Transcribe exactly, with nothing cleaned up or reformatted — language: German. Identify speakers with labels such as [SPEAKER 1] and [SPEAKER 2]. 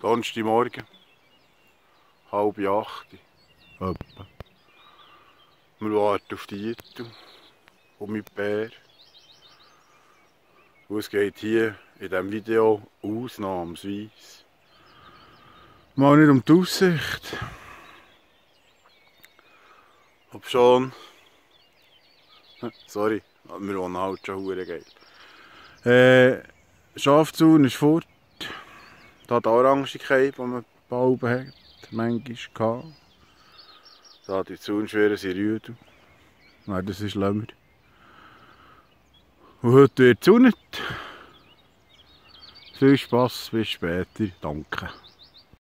[SPEAKER 1] Donnerstagmorgen, halb acht. Etwa. Wir warten auf die Itel und mit Bär. Und es geht hier in diesem Video ausnahmsweise mal nicht um die Aussicht. Ob schon. Sorry, wir wohnen halt schon verdammt geil. Äh, Schafzaun ist fort. Da die Orangigkeit, die man gebaut hat, manchmal gehabt. Da die Zaunschweren sind Rüden. Nein, das ist Lämmer. Und heute wird es nicht. Viel Spass, bis später. Danke.